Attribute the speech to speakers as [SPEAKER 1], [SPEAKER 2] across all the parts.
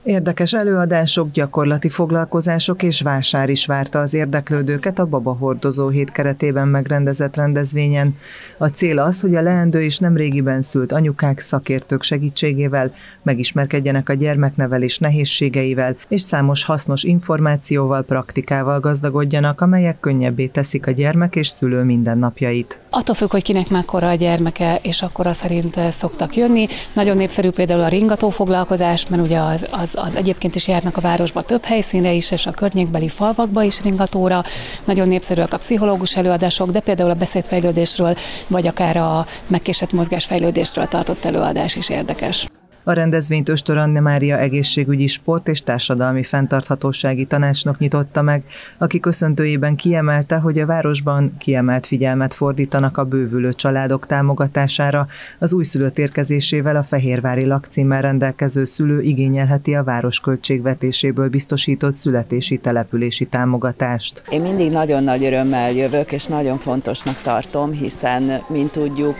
[SPEAKER 1] Érdekes előadások, gyakorlati foglalkozások és vásár is várta az érdeklődőket a Babahordozó hét keretében megrendezett rendezvényen. A cél az, hogy a leendő és nemrégiben szült anyukák szakértők segítségével megismerkedjenek a gyermeknevelés nehézségeivel, és számos hasznos információval, praktikával gazdagodjanak, amelyek könnyebbé teszik a gyermek és szülő mindennapjait.
[SPEAKER 2] Attól függ, hogy kinek mekkora a gyermeke, és akkor az szerint szoktak jönni. Nagyon népszerű például a ringató foglalkozás, mert ugye az egyébként is járnak a városba több helyszínre is, és a környékbeli falvakba is ringatóra. Nagyon népszerűek a pszichológus előadások, de például a beszédfejlődésről, vagy akár a megkésett mozgásfejlődésről tartott előadás is érdekes.
[SPEAKER 1] A rendezvényt Östor Anna Mária egészségügyi, sport és társadalmi fenntarthatósági tanácsnok nyitotta meg, aki köszöntőjében kiemelte, hogy a városban kiemelt figyelmet fordítanak a bővülő családok támogatására. Az újszülött érkezésével a fehérvári lakcímmel rendelkező szülő igényelheti a város költségvetéséből biztosított születési települési támogatást.
[SPEAKER 3] Én mindig nagyon nagy örömmel jövök, és nagyon fontosnak tartom, hiszen, mint tudjuk,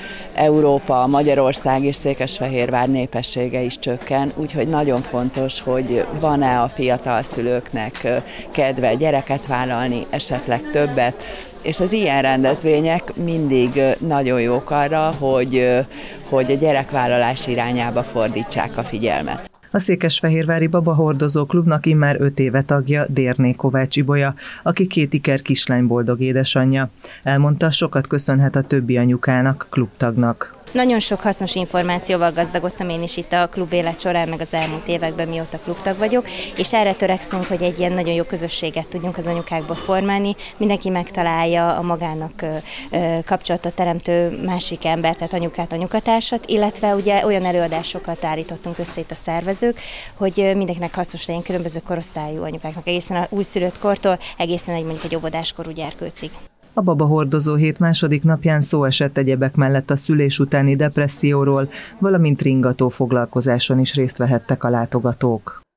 [SPEAKER 3] Európa, Magyarország és Székesfehérvár népessége is csökken, úgyhogy nagyon fontos, hogy van-e a fiatal szülőknek kedve gyereket vállalni, esetleg többet, és az ilyen rendezvények mindig nagyon jók arra, hogy a gyerekvállalás irányába fordítsák a figyelmet.
[SPEAKER 1] A Székesfehérvári Babahordozó Klubnak immár 5 éve tagja Dérné Kovács Ibolya, aki 2 iker kislány boldog édesanyja. Elmondta, sokat köszönhet a többi anyukának, klubtagnak.
[SPEAKER 4] Nagyon sok hasznos információval gazdagodtam én is itt a klub élet során, meg az elmúlt években, mióta klubtag vagyok, és erre törekszünk, hogy egy ilyen nagyon jó közösséget tudjunk az anyukákba formálni. Mindenki megtalálja a magának kapcsolatot teremtő másik embert, tehát anyukát, anyukatársat, illetve ugye olyan előadásokat állítottunk össze itt a szervezők, hogy mindenkinek hasznos legyen, különböző korosztályú anyukáknak, egészen a újszülött kortól, egészen mondjuk egy óvodáskorú gyerkőcig.
[SPEAKER 1] A Babahordozó hét második napján szó esett egyebek mellett a szülés utáni depresszióról, valamint ringató foglalkozáson is részt vehettek a látogatók.